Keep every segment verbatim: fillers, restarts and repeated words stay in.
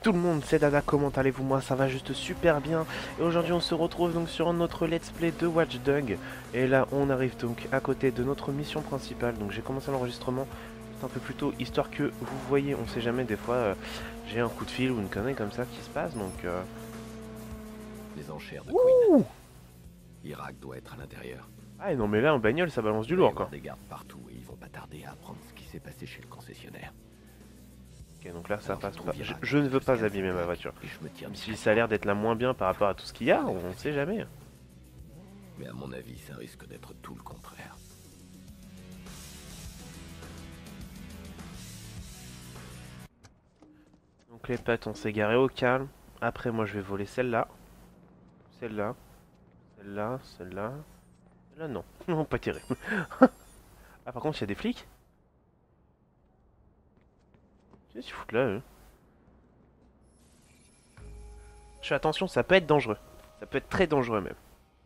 tout le monde, c'est Dada, comment allez-vous? Moi ça va juste super bien. Et aujourd'hui on se retrouve donc sur notre let's play de Watch Dogs. Et là on arrive donc à côté de notre mission principale. Donc j'ai commencé l'enregistrement un peu plus tôt, histoire que vous voyez, on sait jamais, des fois euh, j'ai un coup de fil ou une connerie comme ça qui se passe, donc... Euh... Les enchères de Ouh Queen. Irak doit être à l'intérieur. Ah et non mais là en bagnole ça balance du lourd quoi. Il y a des gardes partout et ils vont pas tarder à apprendre ce qui s'est passé chez le concessionnaire. Ok, donc là ça Alors, passe je pas. trouve Je, Irak je ne veux pas jusqu'à abîmer ma vingt heures, voiture. et je me tiens Même si discret. ça a l'air d'être la moins bien par rapport à tout ce qu'il y a, on ne sait jamais. Mais à mon avis, ça risque d'être tout le contraire. Donc les potes, on s'est garé au calme. Après moi je vais voler celle-là. Celle-là. Celle-là, celle-là. Celle-là non. Non, pas tiré. Ah par contre il y a des flics. Qu'est-ce qu'ils foutent là eux? Je fais attention, ça peut être dangereux. Ça peut être très dangereux même.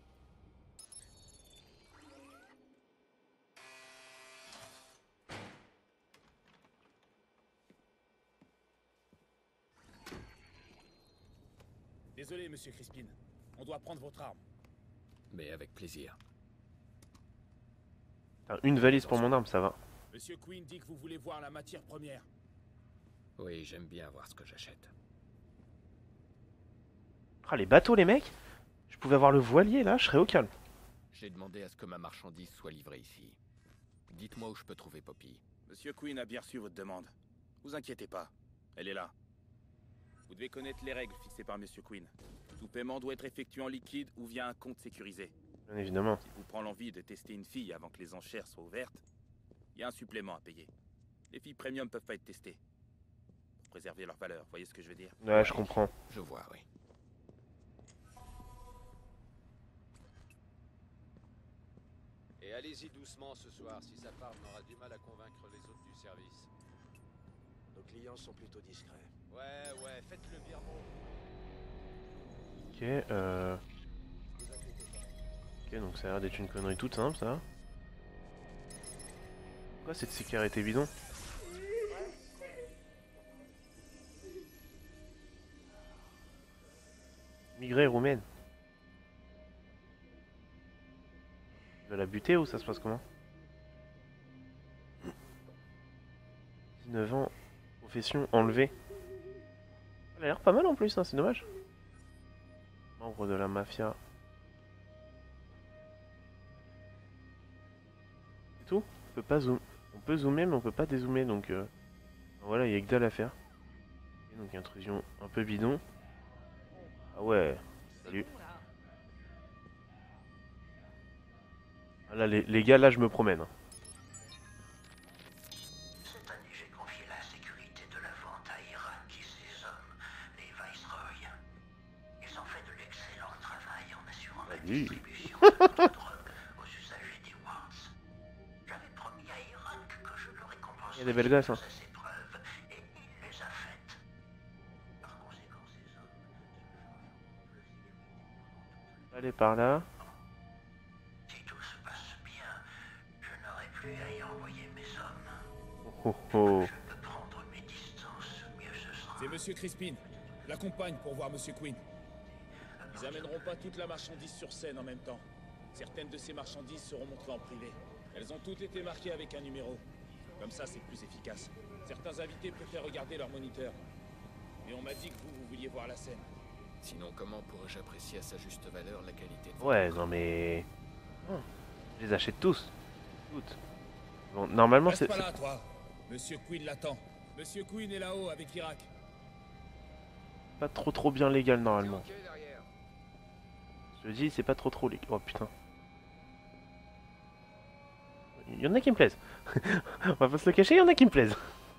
Désolé, monsieur Crispin. On doit prendre votre arme. Mais avec plaisir. Putain, une valise pour mon arme, ça va. Monsieur Queen dit que vous voulez voir la matière première. Oui, j'aime bien voir ce que j'achète. Ah les bateaux les mecs. Je pouvais avoir le voilier là, je serais au calme. J'ai demandé à ce que ma marchandise soit livrée ici. Dites-moi où je peux trouver Poppy. Monsieur Queen a bien reçu votre demande. Vous inquiétez pas. Elle est là. Vous devez connaître les règles fixées par monsieur Queen. Tout paiement doit être effectué en liquide ou via un compte sécurisé. Bien évidemment. Si vous prend l'envie de tester une fille avant que les enchères soient ouvertes, il y a un supplément à payer. Les filles premium peuvent pas être testées. Pour préserver leur valeur, voyez ce que je veux dire? Ouais, je comprends. Je vois, oui. Et allez-y doucement ce soir, si sa part aura du mal à convaincre les autres du service. Nos clients sont plutôt discrets. Ouais, ouais, faites le virement. Ok, euh... Ok, donc ça a l'air d'être une connerie toute simple, ça. Pourquoi cette sécurité bidon? Migrée roumaine. Tu vas la buter ou ça se passe comment? dix-neuf ans, profession enlevée. Elle a l'air pas mal en plus, hein, c'est dommage. Membre de la mafia. C'est tout? On peut pas zoom. On peut zoomer mais on peut pas dézoomer donc euh... voilà, il y a que dalle à faire. Et donc intrusion un peu bidon. Ah ouais, salut. Ah là les, les gars là je me promène. Cette année, j'ai confié la sécurité de la vente à Irak et ses hommes, les Viceroy. Ils ont fait de l'excellent travail en assurant la Salut. distribution de notre drogue aux usagers des Wards. J'avais promis à Irak que je le récompenserais Il y a des belles gosses, hein. pour ses épreuves, et il les a faites. Par conséquent, ces hommes Allez par là. Si tout se passe bien, je n'aurai plus à y envoyer mes hommes. Oh oh. Je peux prendre mes distances, mieux ce sera. C'est monsieur Crispin. L'accompagne pour voir monsieur Queen. Ils amèneront pas toute la marchandise sur scène en même temps. Certaines de ces marchandises seront montrées en privé. Elles ont toutes été marquées avec un numéro. Comme ça, c'est plus efficace. Certains invités préfèrent regarder leur moniteur. Mais on m'a dit que vous, vous vouliez voir la scène. Sinon, comment pourrais-je apprécier à sa juste valeur la qualité de Ouais, non mais... Oh, je les achète tous. Toutes. Bon, normalement Reste c'est... pas c'est- là, toi. Monsieur Queen l'attend. Monsieur Queen est là-haut avec Irak. pas trop trop bien légal normalement. Ok derrière. Je dis c'est pas trop trop légal. Oh putain. Il y en a qui me plaisent. On va pas se le cacher, il y en a qui me plaisent.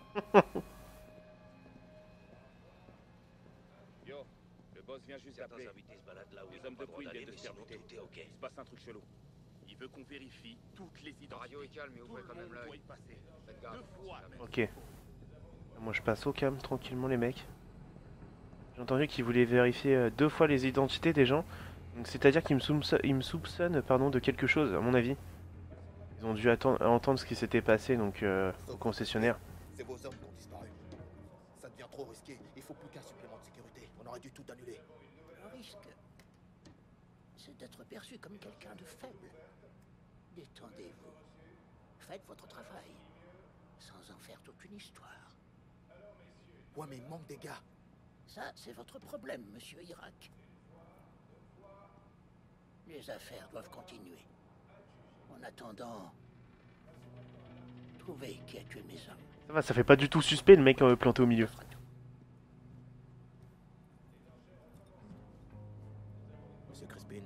Yo, le boss vient juste d'appeler. Les hommes de Queen viennent de se faire buter. Il se passe un truc chelou. Il veut qu'on vérifie toutes les identités. Radio est calme, mais Tout ouvrez le quand même monde doit l'œil. y passer. Faites gaffe. Deux fois. Ok. Moi je passe au calme tranquillement les mecs. J'ai entendu qu'ils voulaient vérifier euh, deux fois les identités des gens. Donc c'est-à-dire qu'ils me, soupçonnent, ils me soupçonnent pardon, de quelque chose à mon avis. Ils ont dû attendre, entendre ce qui s'était passé donc euh, au concessionnaire. C'est vos hommes qui ont disparu. Ça devient trop risqué. Il faut plus qu'un supplément de sécurité. On aurait dû tout annuler. Le risque, c'est d'être perçu comme quelqu'un de faible. Détendez-vous. Faites votre travail, sans en faire toute une histoire. Ouais, mais il manque des gars. Ça, c'est votre problème, monsieur Irak. Les affaires doivent continuer. En attendant, trouvez qui a tué mes hommes. Ça va, ça fait pas du tout suspect le mec euh, planté au milieu. Monsieur Crispin.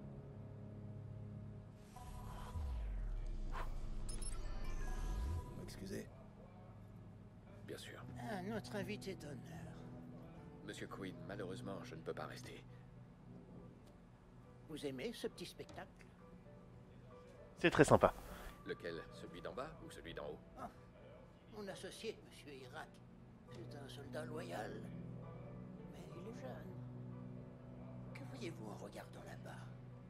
Vous m'excusez? Bien sûr. Ah, notre invité d'honneur. Monsieur Quinn, malheureusement, je ne peux pas rester. Vous aimez ce petit spectacle? C'est très sympa. Lequel? Celui d'en bas ou celui d'en haut? Ah, mon associé, monsieur Irak, c'est un soldat loyal. Mais il est jeune. Que voyez-vous en regardant là-bas?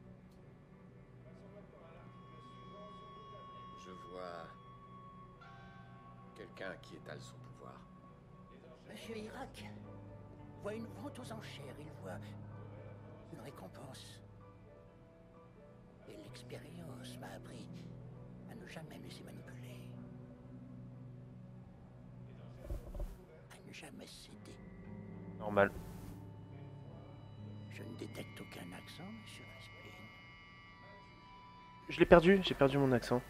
Je vois... quelqu'un qui étale son pouvoir. Monsieur Irak voit une vente aux enchères, il voit une récompense. Et l'expérience m'a appris à ne jamais me laisser manipuler. À ne jamais céder. Normal. Je ne détecte aucun accent, monsieur Crispin. Je l'ai perdu, j'ai perdu mon accent.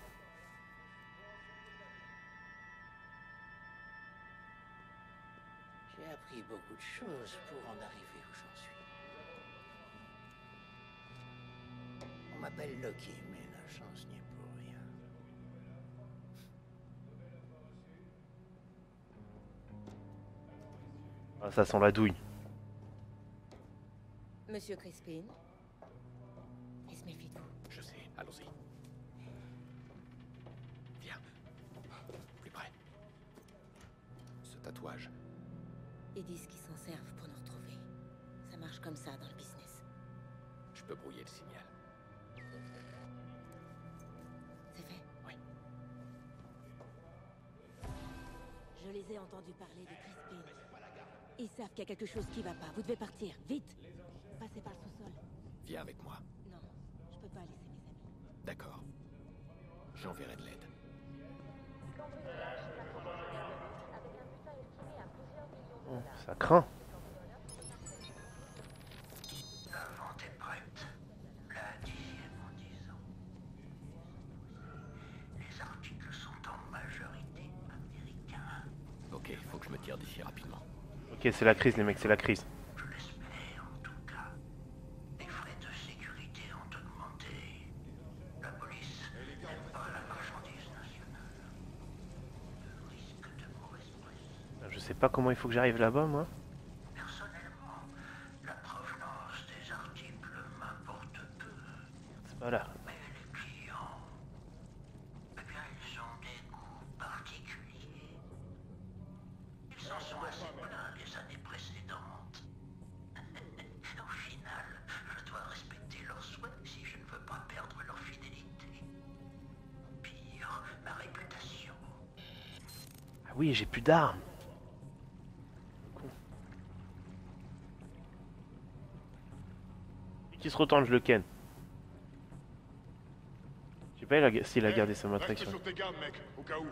J'ai appris beaucoup de choses pour en arriver où j'en suis. On m'appelle Loki, mais la chance n'y est pour rien. Ah, ça sent la douille. Monsieur Crispin, et se méfie de vous. Je sais, allons-y. Viens. Plus près. Ce tatouage. Ils disent qu'ils s'en servent pour nous retrouver. Ça marche comme ça dans le business. Je peux brouiller le signal. C'est fait? Oui. Je les ai entendus parler de Crispin. Ils savent qu'il y a quelque chose qui va pas. Vous devez partir, vite. Passez par le sous-sol. Viens avec moi. Non, je peux pas laisser mes amis. D'accord. J'enverrai de l'aide. Oh, ça craint. La vente est prête. La dixième en dix ans. Les articles sont en majorité américains. Ok, faut que je me tire d'ici rapidement. Ok, c'est la crise les mecs, c'est la crise. Je l'espère en tout cas. Les frais de sécurité ont augmenté. La police n'aime pas la marchandise nationale. Le risque de mauvaise presse. Je sais pas comment il faut que j'arrive là-bas moi. Personnellement, la provenance des articles m'importe peu. C'est pas là. Mais les clients, eh bien, ils ont des goûts particuliers. Ils s'en sont assez plaints les années précédentes. Au final, je dois respecter leurs souhaits si je ne veux pas perdre leur fidélité. Pire, ma réputation. Ah oui, j'ai plus d'armes. Et qui se retourne, je le ken. Je sais pas il a- s'il a gardé sa Reste matraction. sur tes gardes, mec, au cas où.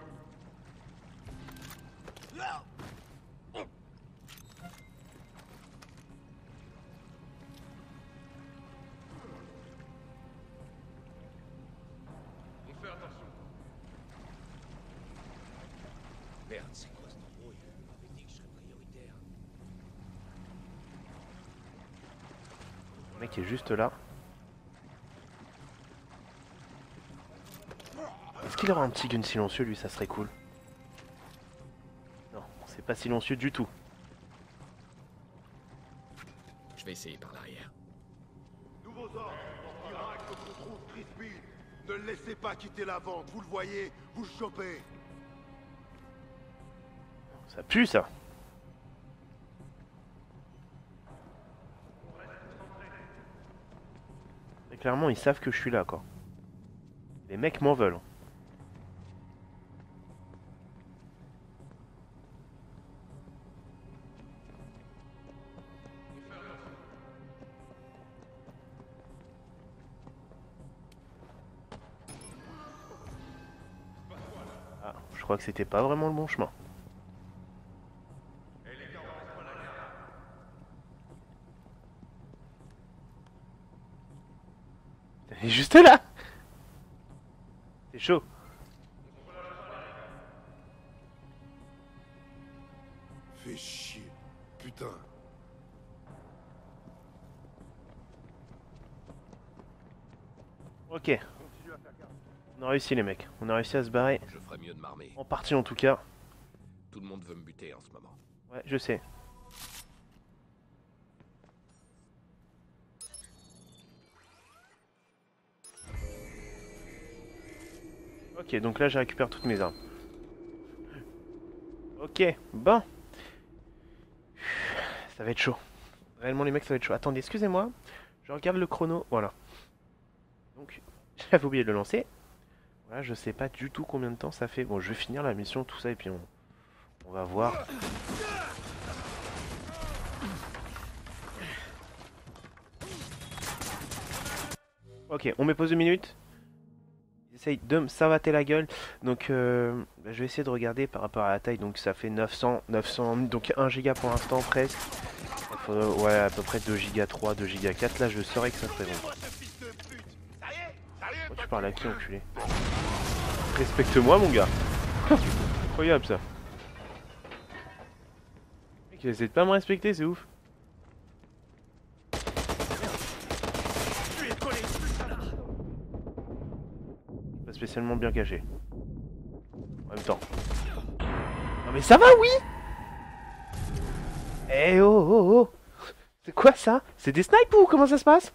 On fait attention. Merde, c'est quoi cette embrouille? On m'avait dit que je serais prioritaire. Le mec est juste là. Est-ce qu'il aura un petit gun silencieux lui, ça serait cool. Non, c'est pas silencieux du tout. Je vais essayer par l'arrière. Nouveaux ordres. Irak, faut qu'on trouve Crispin. Ne le laissez pas quitter la vente. Vous le voyez, vous le chopez. Ça pue ça. Et clairement ils savent que je suis là quoi. Les mecs m'en veulent. crois que c'était pas vraiment le bon chemin. Elle est juste là. C'est chaud. Fais chier. Putain. Ok. On a réussi les mecs. On a réussi à se barrer. Je ferais mieux de m'armer. En partie en tout cas. Tout le monde veut me buter en ce moment. Ouais, je sais. Ok, donc là j'ai récupéré toutes mes armes. Ok, bon. Ça va être chaud. Réellement les mecs ça va être chaud. Attendez, excusez-moi. Je regarde le chrono. Voilà. Donc, j'avais oublié de le lancer. Voilà, je sais pas du tout combien de temps ça fait. Bon, je vais finir la mission, tout ça, et puis on, on va voir. Ok, on met pause deux minutes. J'essaye de me savater la gueule. Donc, euh, bah, je vais essayer de regarder par rapport à la taille. Donc, ça fait neuf cents, neuf cents, donc un giga pour l'instant presque. Il faudrait, ouais, à peu près deux giga trois, deux giga quatre. Là, je saurais que ça serait bon. Oh, tu parles à qui, enculé? Respecte-moi, mon gars. Incroyable, ça. Mec, il essaie de pas me respecter, c'est ouf. Pas spécialement bien caché. En même temps. Non mais ça va, oui. Eh oh oh oh. C'est quoi ça? C'est des snipes ou comment ça se passe?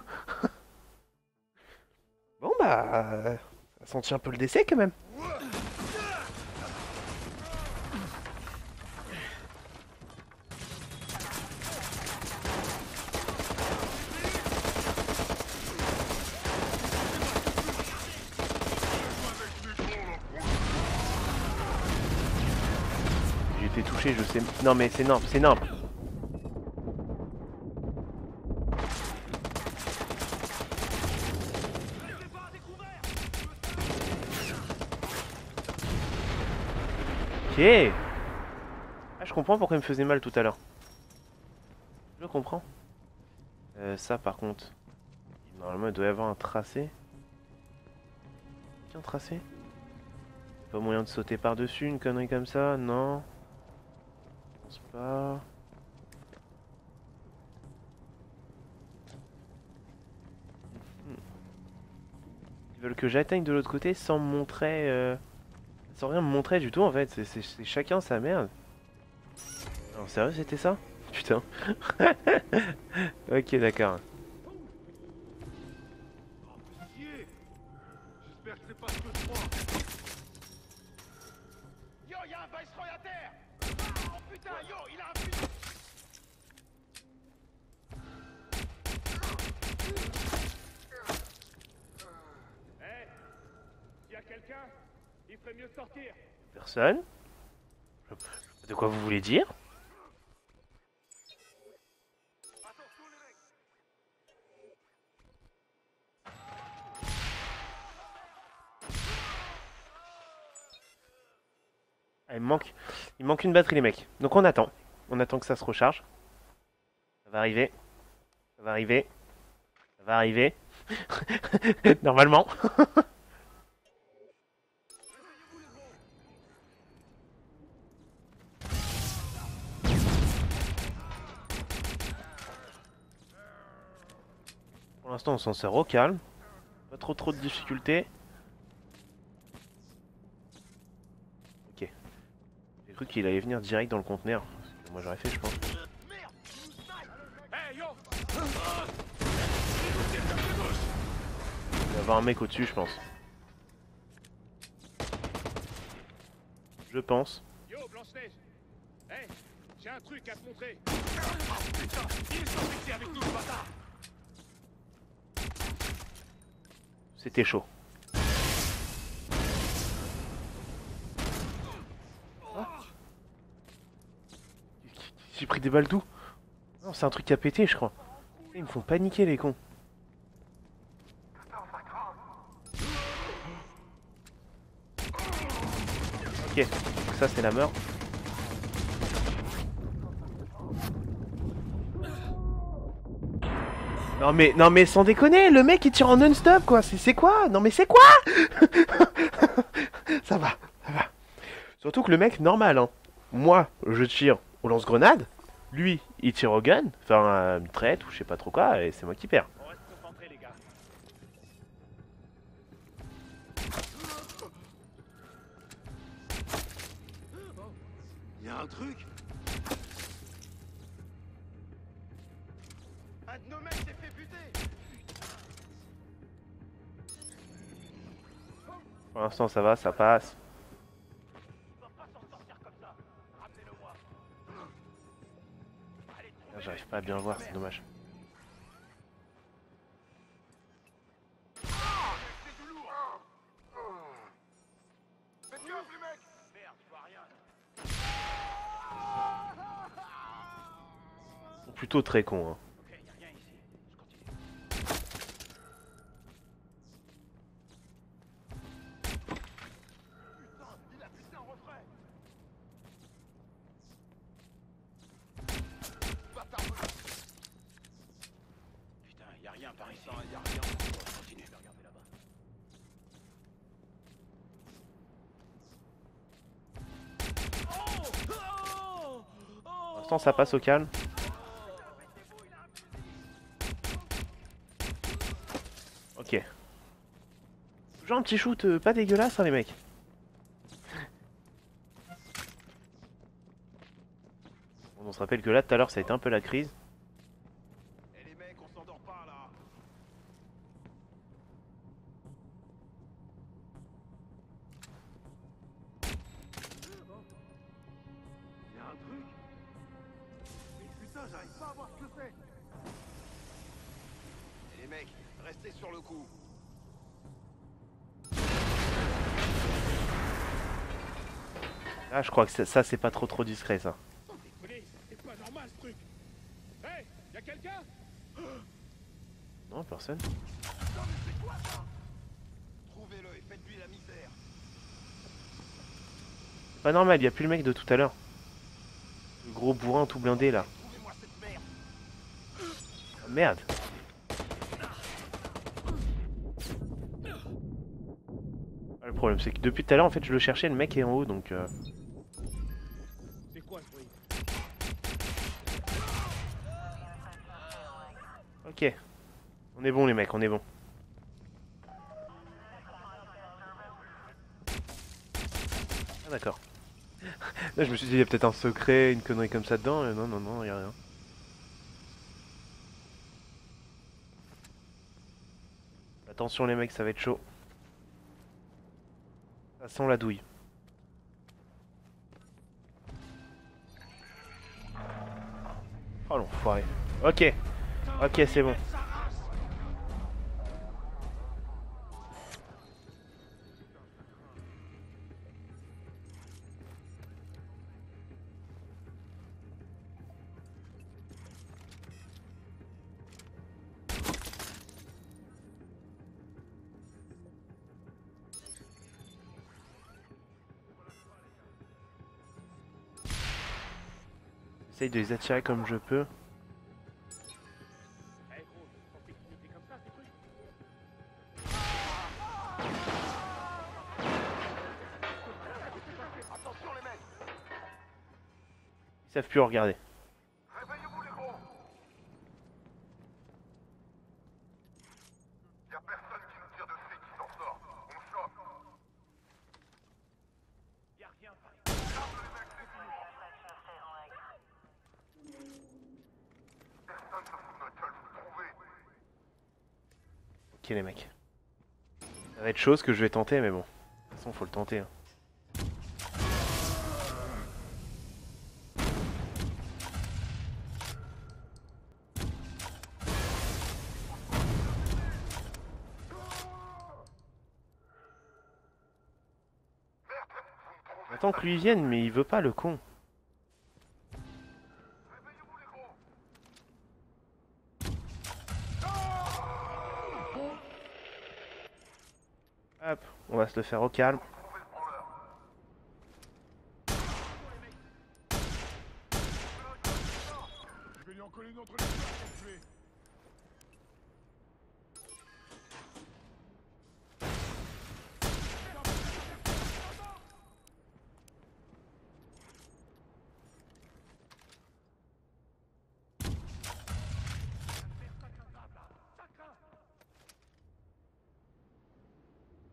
Bon bah... Ça sentit un peu le décès quand même. J'ai été touché, je sais... Non mais c'est énorme, c'est énorme. Ok. Ah, je comprends pourquoi il me faisait mal tout à l'heure. Je comprends. Euh, ça par contre... Normalement il doit y avoir un tracé. Un tracé? Pas moyen de sauter par-dessus, une connerie comme ça? Non. Je pense pas. Ils veulent que j'atteigne de l'autre côté sans me montrer... Euh... Sans rien me montrer du tout en fait, c'est chacun sa merde. Non, sérieux c'était ça? Putain. Ok, d'accord. J'espère que c'est pas ce que je crois. Yo, y'a un Viceroy à terre! Oh putain, yo, il a un fusil! Eh, s'il y a quelqu'un, il ferait mieux de sortir. Personne? De quoi vous voulez dire? Ah, il me manque, il me manque une batterie les mecs. Donc on attend. On attend que ça se recharge. Ça va arriver. Ça va arriver. Ça va arriver. Normalement. Pour l'instant on s'en sert au calme. Pas trop trop de difficultés. Ok. J'ai cru qu'il allait venir direct dans le conteneur. Moi j'aurais fait je pense. Hey, yo! Il va y avoir un mec au-dessus je pense. Je pense. Yo, Blanche-Neige! Hey, j'ai un truc à te montrer! Oh putain, il est sorti avec nous, ce bâtard! C'était chaud. Ah. J'ai pris des balles d'où? Non, c'est un truc qui a pété, je crois. Ils me font paniquer, les cons. Ok, donc ça c'est la meurtre. Non mais, non mais sans déconner, le mec il tire en non-stop quoi, c'est quoi? Non mais c'est quoi? Ça va, ça va. Surtout que le mec normal, hein. Moi, je tire au lance-grenade, lui il tire au gun, enfin à une traite ou je sais pas trop quoi, et c'est moi qui perds. On reste concentrés, les gars. Il y a un truc. Un de nos mecs s'est fait buter. Pour l'instant ça va, ça passe. J'arrive pas à bien voir, c'est dommage. Ils sont plutôt très cons, hein. Pour l'instant ça passe au calme. Ok. Toujours un petit shoot euh, pas dégueulasse hein les mecs. Bon, on se rappelle que là tout à l'heure ça a été un peu la crise. Et les mecs, on s'endort pas là. Il y a un truc. Mais putain, j'arrive pas à voir ce que c'est. Et les mecs, restez sur le coup. Là je crois que ça, ça c'est pas trop trop discret ça. Décollez, c'est pas normal ce truc. Hé, hey, y'a quelqu'un? Non personne. Trouvez-le et faites-lui la misère. Pas normal, y a plus le mec de tout à l'heure. Le gros bourrin tout blindé là. Trouvez-moi cette merde. Ah, merde. Ah, le problème c'est que depuis tout à l'heure en fait je le cherchais, le mec est en haut donc... Euh... C'est quoi ce bruit? Ok. On est bon les mecs, on est bon. Ah d'accord. Là je me suis dit il y a peut-être un secret, une connerie comme ça dedans. Euh, non non non, y a rien. Attention les mecs, ça va être chaud. Ça sent la douille. Oh l'enfoiré. Ok. Ok c'est bon. J'essaye de les attirer comme je peux. Eh gros, c'est censé clignoter comme ça, ces trucs? Attention les mecs. Ils savent plus regarder. Réveillez-vous les gros. Y a personne qui nous tire dessus qui s'en sort. On choque. Y'a rien, par exemple. Personne se fout de notre gueule, vous le trouvez. Ok les mecs. Ça va être chose que je vais tenter mais bon. De toute façon faut le tenter. Hein. J'attends que lui vienne mais il veut pas le con. Réveillez-vous les gros. Hop, on va se le faire au calme. Trouvez le branleur.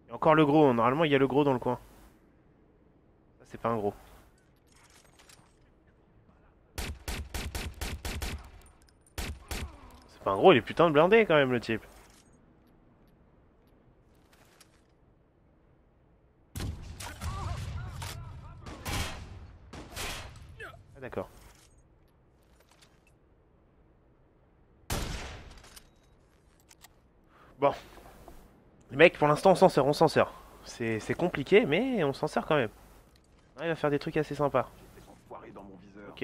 Et encore le gros, normalement il y a le gros dans le coin. Ça c'est pas un gros. C'est pas un gros, il est putain de blindé quand même le type. Ah d'accord. Bon. Les mecs, pour l'instant on s'en sort, on s'en sort. C'est compliqué, mais on s'en sort quand même. On arrive à faire des trucs assez sympas. Ok.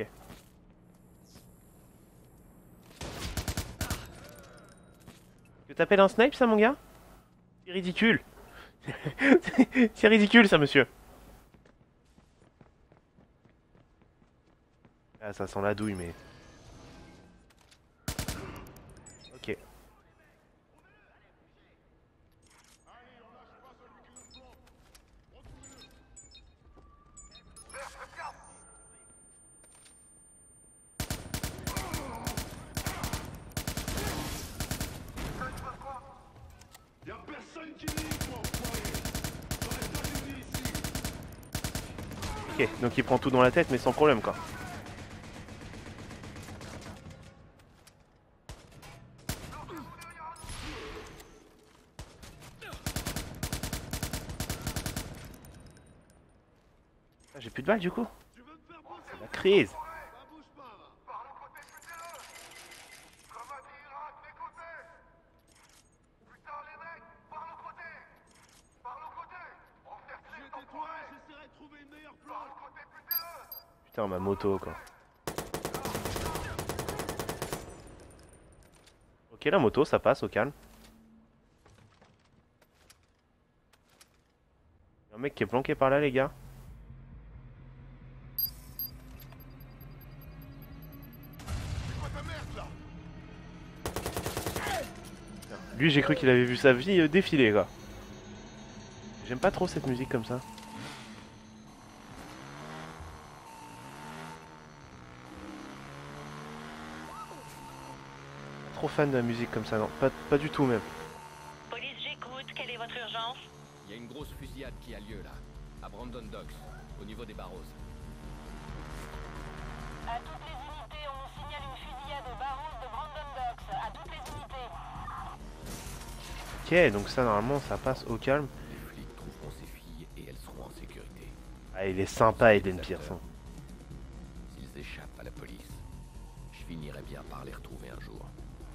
Que t'appelles un snipe ça mon gars? C'est ridicule. C'est ridicule ça monsieur. Ah ça sent la douille mais... Ok. Ok, donc il prend tout dans la tête mais sans problème quoi. Ah, j'ai plus de balles du coup. C'est la crise. Putain ma moto quoi. Ok la moto ça passe au calme. Y'a un mec qui est planqué par là les gars. Lui j'ai cru qu'il avait vu sa vie euh, défiler quoi. J'aime pas trop cette musique comme ça. Trop fan de la musique comme ça, non, pas, pas du tout même. Police, j'écoute. Quelle est votre urgence? Il y a une grosse fusillade qui a lieu là, à Brandon Docks, au niveau des Barrows. À toutes les unités, on nous signale une fusillade aux Barrows de Brandon Docks. À toutes les unités. Ok, donc ça normalement ça passe au calme. Les flics trouveront ces filles et elles seront en sécurité. Ah il est sympa Aiden Pearson. S'ils échappent à la police, je finirai bien par les retrouver un jour.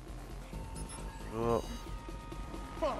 Oh. Ah,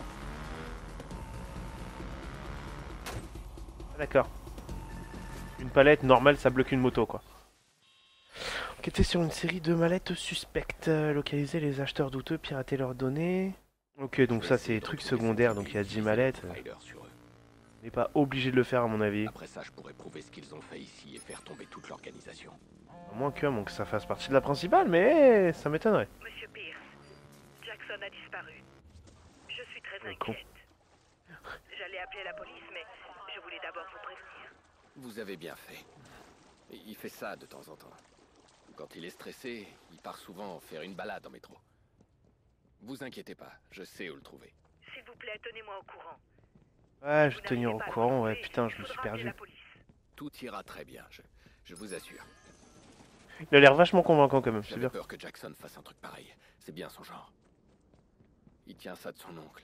d'accord. Une palette normale ça bloque une moto quoi. Enquêter sur une série de mallettes suspectes. Localiser les acheteurs douteux, pirater leurs données. Ok donc ça c'est trucs secondaires donc il y a dix mallettes. On n'est pas obligé de le faire à mon avis. Après ça je pourrais prouver ce qu'ils ont fait ici et faire tomber toute l'organisation. À moins que, bon, que ça fasse partie de la principale mais ça m'étonnerait. Monsieur Pierce, Jackson a disparu. Je suis très Oh, con. inquiète. J'allais appeler la police, mais je voulais d'abord vous prévenir. Vous avez bien fait. Il fait ça de temps en temps. Quand il est stressé, il part souvent faire une balade en métro. Vous inquiétez pas, je sais où le trouver. S'il vous plaît, tenez-moi au courant. Ouais, je vais tenir au courant, ouais, putain, je me suis perdu. Tout ira très bien, je, je vous assure. Il a l'air vachement convaincant quand même, c'est J'avais bien. peur que Jackson fasse un truc pareil. C'est bien son genre. Il tient ça de son oncle.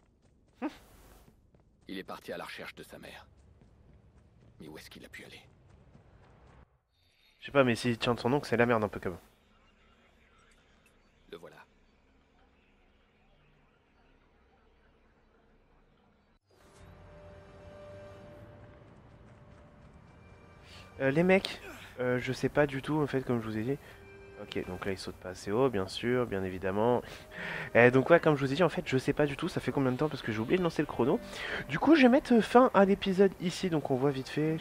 Il est parti à la recherche de sa mère. Mais où est-ce qu'il a pu aller? Je sais pas, mais s'il tient de son oncle, c'est la merde un peu quand même. Le voilà. Euh, les mecs, euh, je sais pas du tout en fait, comme je vous ai dit. Ok, donc là il saute pas assez haut, bien sûr, bien évidemment. Euh, donc ouais, comme je vous ai dit, en fait, je sais pas du tout, ça fait combien de temps parce que j'ai oublié de lancer le chrono. Du coup, je vais mettre fin à l'épisode ici, donc on voit vite fait.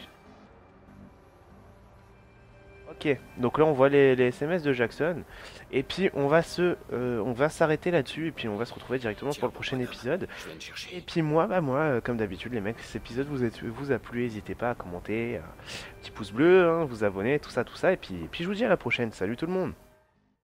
Ok, donc là on voit les, les S M S de Jackson. Et puis on va se, euh, on va s'arrêter là-dessus et puis on va se retrouver directement pour le prochain épisode. Je viens de chercher. Et puis moi, bah moi, euh, comme d'habitude les mecs, cet épisode vous a, vous a plu, n'hésitez pas à commenter, euh, petit pouce bleu, hein, vous abonner, tout ça, tout ça. Et puis, et puis je vous dis à la prochaine, salut tout le monde.